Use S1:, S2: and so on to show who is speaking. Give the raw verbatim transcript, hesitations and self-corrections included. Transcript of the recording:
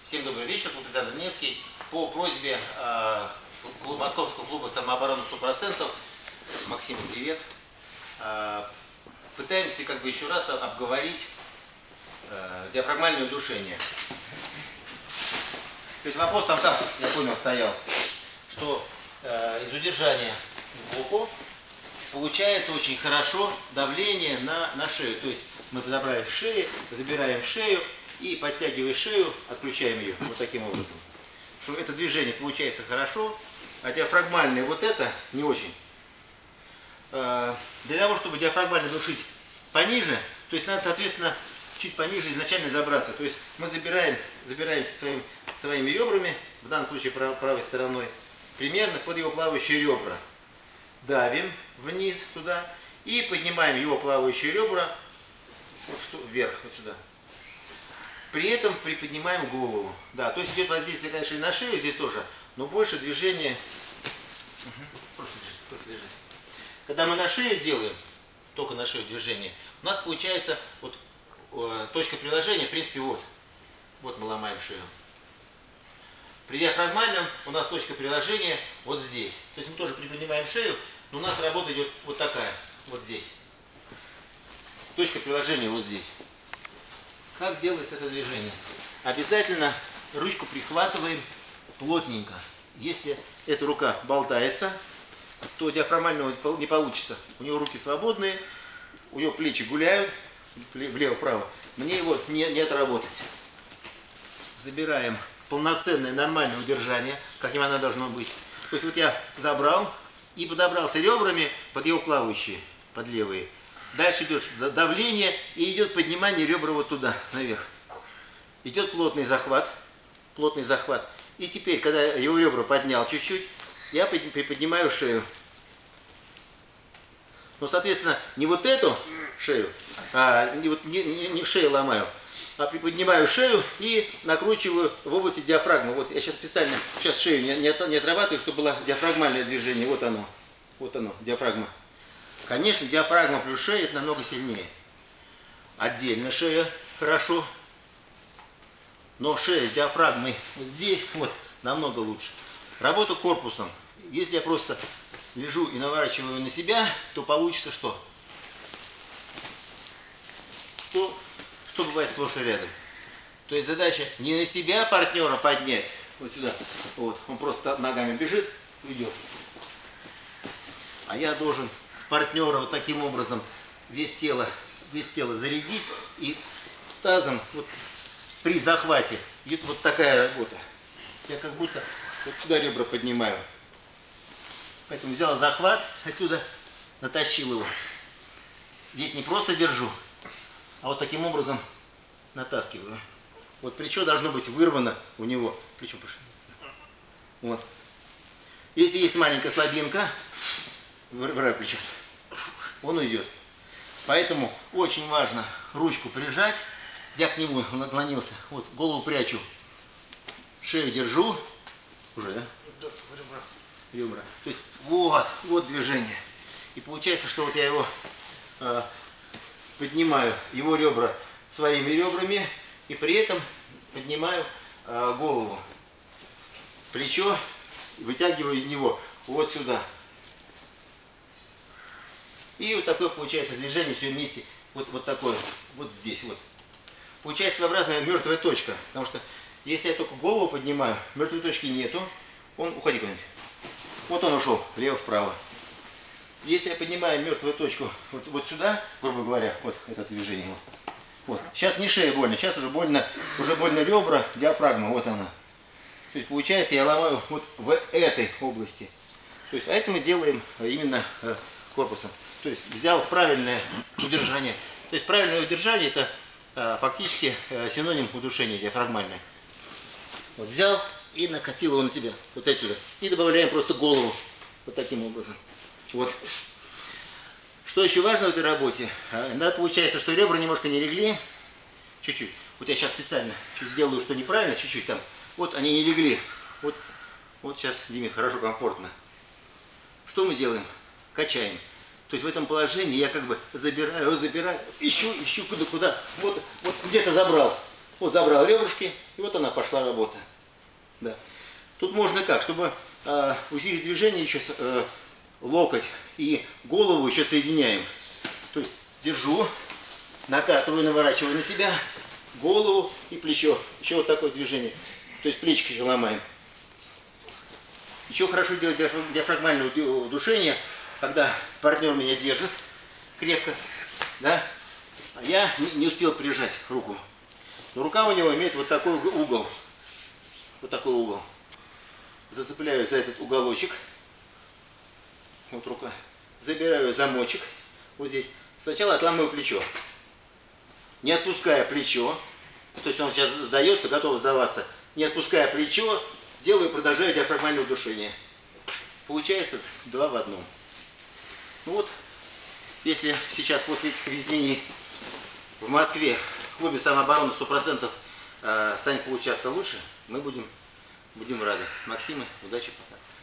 S1: Всем добрый вечер, клуб Александр Невский. По просьбе э, клуб, Московского клуба самообороны сто процентов, Максим, привет, э, пытаемся как бы еще раз обговорить э, диафрагмальное удушение. То есть вопрос там, там, я понял, стоял, что э, из удержания глубоко получается очень хорошо давление на, на шею. То есть мы подобрали шею, забираем шею и, подтягивая шею, отключаем ее вот таким образом. Что это движение получается хорошо, а диафрагмальное вот это не очень. Для того, чтобы диафрагмально душить пониже, то есть надо, соответственно, чуть пониже изначально забраться. То есть мы забираем, забираемся своим, своими ребрами, в данном случае правой стороной, примерно под его плавающие ребра. Давим вниз туда и поднимаем его плавающие ребра вверх, вот сюда. При этом приподнимаем голову. Да, то есть идет воздействие, конечно, и на шею здесь тоже, но больше движение. Угу. Просто лежит, просто лежит. Когда мы на шею делаем, только на шею движение, у нас получается вот э, точка приложения, в принципе, вот. Вот мы ломаем шею. При диафрагмальном у нас точка приложения вот здесь. То есть мы тоже приподнимаем шею, но у нас работа идет вот такая, вот здесь. Точка приложения вот здесь. Как делается это движение? Обязательно ручку прихватываем плотненько. Если эта рука болтается, то диафрагмального не получится. У него руки свободные, у него плечи гуляют влево-вправо. Мне его не, не отработать. Забираем полноценное нормальное удержание, каким оно должно быть. То есть вот я забрал и подобрался ребрами под его плавающие, под левые. Дальше идет давление и идет поднимание ребра вот туда, наверх. Идет плотный захват. Плотный захват. И теперь, когда его ребра поднял чуть-чуть, я приподнимаю шею. Ну, соответственно, не вот эту шею, а не, вот, не, не, не шею ломаю, а приподнимаю шею и накручиваю в области диафрагмы. Вот я сейчас специально сейчас шею не, не, не отрабатываю, чтобы было диафрагмальное движение. Вот оно. Вот оно, диафрагма. Конечно, диафрагма плюс шея это намного сильнее. Отдельно шея хорошо, но шея с диафрагмой вот здесь вот намного лучше. Работа корпусом. Если я просто лежу и наворачиваю на себя, то получится что? То, что бывает сплошь и рядом. То есть задача не на себя партнера поднять, вот сюда, вот, он просто ногами бежит, уйдет. А я должен партнера вот таким образом весь тело, весь тело зарядить и тазом вот при захвате идет вот такая работа. Я как будто вот сюда ребра поднимаю. Поэтому взял захват, отсюда натащил его. Здесь не просто держу, а вот таким образом натаскиваю. Вот плечо должно быть вырвано у него. Плечо пошли. Вот. Если есть маленькая слабинка, вырываю плечо, он уйдет. Поэтому очень важно ручку прижать. Я к нему наклонился. Вот голову прячу. Шею держу. Уже, да? Ребра. Ребра. То есть вот, вот движение. И получается, что вот я его э, поднимаю, его ребра своими ребрами, и при этом поднимаю э, голову. Плечо вытягиваю из него вот сюда. И вот такое получается движение все вместе, вот, вот такое, вот здесь вот. Получается своеобразная мертвая точка, потому что если я только голову поднимаю, мертвой точки нету, он, уходи куда-нибудь. Вот он ушел, влево-вправо. Если я поднимаю мертвую точку вот, вот сюда, грубо говоря, вот это движение. Вот. Сейчас не шея больно, сейчас уже больно, уже больно ребра, диафрагма, вот она. То есть получается я ломаю вот в этой области. То есть, а это мы делаем именно корпусом. То есть взял правильное удержание. То есть правильное удержание это а, фактически а, синоним удушения диафрагмальное. Вот взял и накатил его на себя. Вот отсюда. И добавляем просто голову. Вот таким образом. Вот. Что еще важно в этой работе? А, да, получается, что ребра немножко не легли. Чуть-чуть. Вот я сейчас специально чуть сделаю, что неправильно, чуть-чуть там. Вот они не легли. Вот, вот сейчас Диме хорошо, комфортно. Что мы делаем? Качаем. То есть в этом положении я как бы забираю, забираю, ищу, ищу куда-куда. Вот, вот где-то забрал. Вот забрал ребрышки, и вот она пошла работа. Да. Тут можно как, чтобы э, усилить движение, еще э, локоть и голову еще соединяем. То есть держу, накатываю, наворачиваю на себя, голову и плечо. Еще вот такое движение. То есть плечики еще ломаем. Еще хорошо делать диафрагмальное удушение, когда партнер меня держит крепко, да, а я не успел прижать руку. Но рука у него имеет вот такой угол. Вот такой угол. Зацепляю за этот уголочек. Вот рука. Забираю замочек. Вот здесь. Сначала отламываю плечо. Не отпуская плечо. То есть он сейчас сдается, готов сдаваться. Не отпуская плечо, делаю, продолжаю диафрагмальное удушение. Получается два в одном. Ну вот, если сейчас после этих изменений в Москве в клубе самообороны сто процентов э, станет получаться лучше, мы будем, будем рады. Максимы, удачи, пока.